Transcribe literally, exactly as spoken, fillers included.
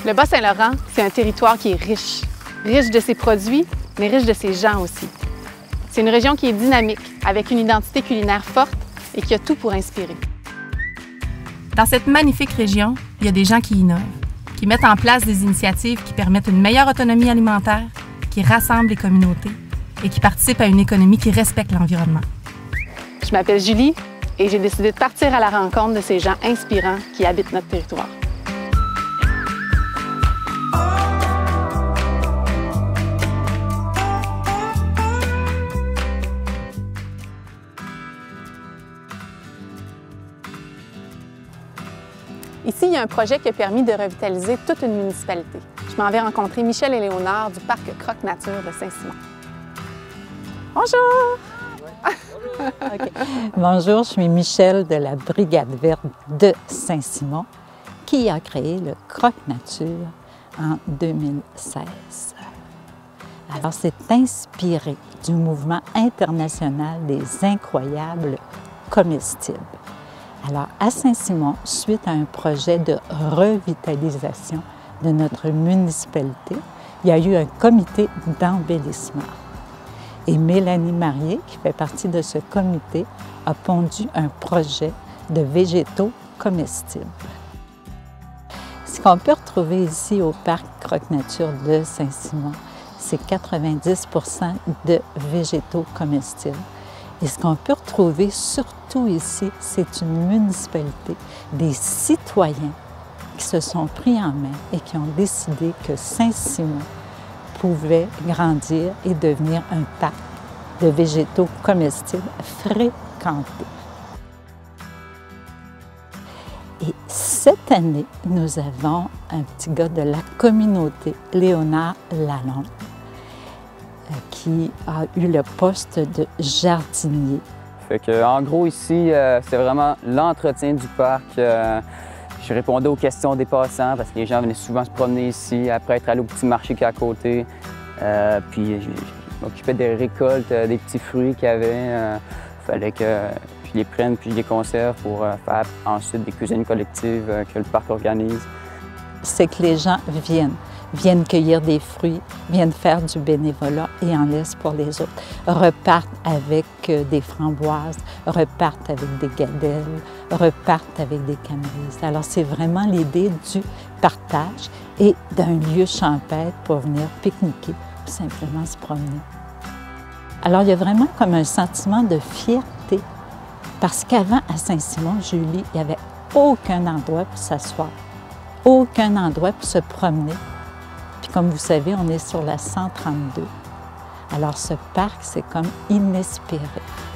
Le Bas-Saint-Laurent, c'est un territoire qui est riche. Riche de ses produits, mais riche de ses gens aussi. C'est une région qui est dynamique, avec une identité culinaire forte et qui a tout pour inspirer. Dans cette magnifique région, il y a des gens qui innovent, qui mettent en place des initiatives qui permettent une meilleure autonomie alimentaire, qui rassemblent les communautés et qui participent à une économie qui respecte l'environnement. Je m'appelle Julie et j'ai décidé de partir à la rencontre de ces gens inspirants qui habitent notre territoire. Ici, il y a un projet qui a permis de revitaliser toute une municipalité. Je m'en vais rencontrer Michel et Léonard du parc Croque-Nature de Saint-Simon. Bonjour! Okay. Bonjour, je suis Michel de la Brigade verte de Saint-Simon qui a créé le Croque-Nature en deux mille seize. Alors, c'est inspiré du mouvement international des incroyables comestibles. Alors, à Saint-Simon, suite à un projet de revitalisation de notre municipalité, il y a eu un comité d'embellissement. Et Mélanie Marié, qui fait partie de ce comité, a pondu un projet de végétaux comestibles. Ce qu'on peut retrouver ici au parc Croque-Nature de Saint-Simon, c'est quatre-vingt-dix pour cent de végétaux comestibles. Et ce qu'on peut retrouver surtout ici, c'est une municipalité, des citoyens qui se sont pris en main et qui ont décidé que Saint-Simon pouvait grandir et devenir un parc de végétaux comestibles fréquentés. Et cette année, nous avons un petit gars de la communauté, Léonard Lalonde, qui a eu le poste de jardinier. Fait que, en gros, ici, euh, c'est vraiment l'entretien du parc. Euh, je répondais aux questions des passants parce que les gens venaient souvent se promener ici, après être allés au petit marché qui est à côté. Euh, puis, je, je m'occupais des récoltes, euh, des petits fruits qu'il y avait. Il euh, fallait que je les prenne puis je les conserve pour euh, faire ensuite des cuisines collectives euh, que le parc organise. C'est que les gens viennent. viennent cueillir des fruits, viennent faire du bénévolat et en laissent pour les autres. Repartent avec des framboises, repartent avec des gadelles, repartent avec des camerises. Alors, c'est vraiment l'idée du partage et d'un lieu champêtre pour venir pique-niquer ou simplement se promener. Alors, il y a vraiment comme un sentiment de fierté parce qu'avant, à Saint-Simon, Julie, il n'y avait aucun endroit pour s'asseoir, aucun endroit pour se promener. Puis comme vous savez, on est sur la cent trente-deux. Alors ce parc, c'est comme inespéré.